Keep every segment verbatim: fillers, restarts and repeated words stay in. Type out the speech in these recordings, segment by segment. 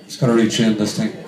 It's got to reach in, this thing.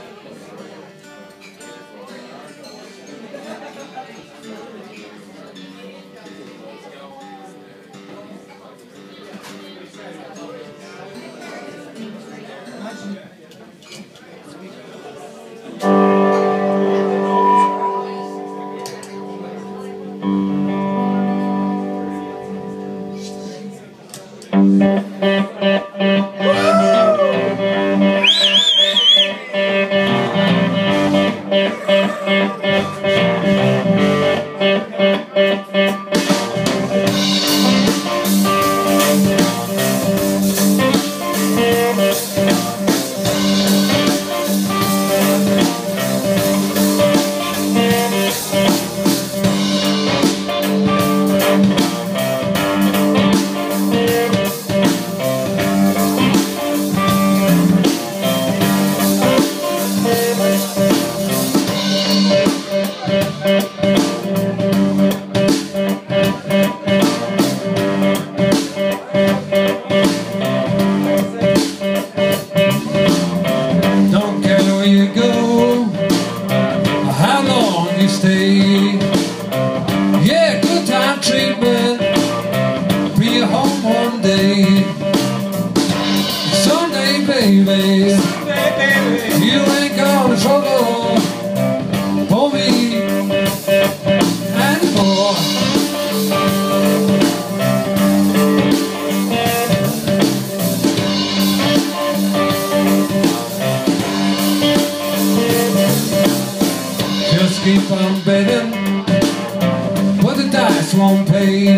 Keep on betting, but the dice won't pay.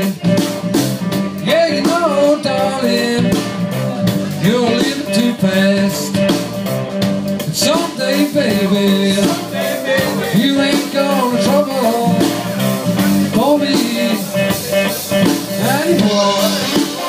Yeah, you know, darling, you're living too fast. But someday, baby, you ain't gonna trouble for me anymore.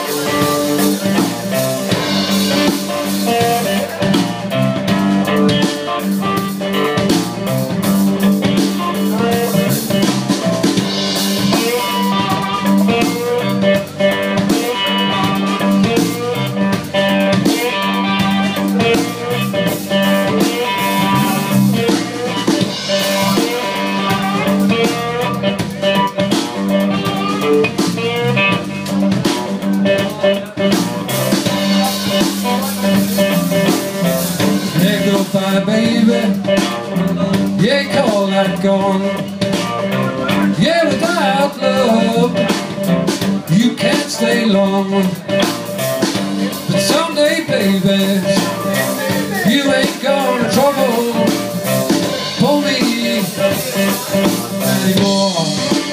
Bye, baby, yeah, call that gone. Yeah, without love, you can't stay long. But someday, baby, you ain't gonna trouble for me anymore.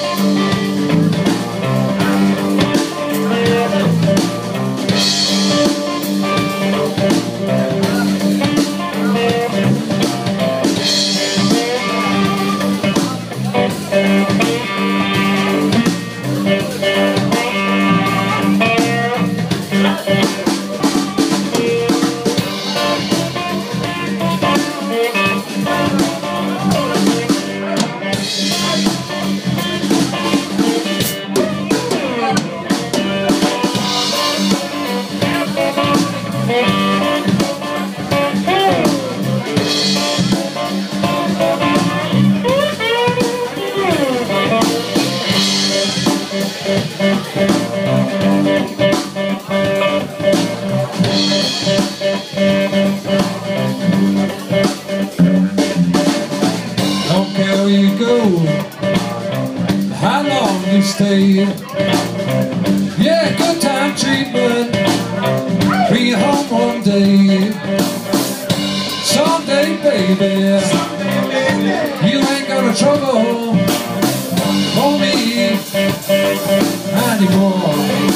Don't care where you go, how long you stay. Yeah, good time treatment, bring you home one day. Someday, baby, you ain't gonna trouble for me anymore.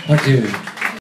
Thank you.